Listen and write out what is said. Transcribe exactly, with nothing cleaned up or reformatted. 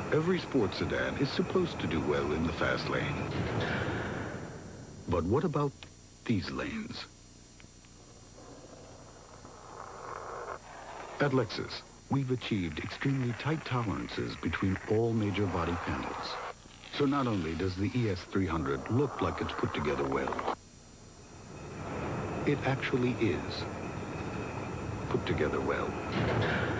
Every sports sedan is supposed to do well in the fast lane. But what about these lanes? At Lexus, we've achieved extremely tight tolerances between all major body panels. So not only does the E S three hundred look like it's put together well, it actually is put together well.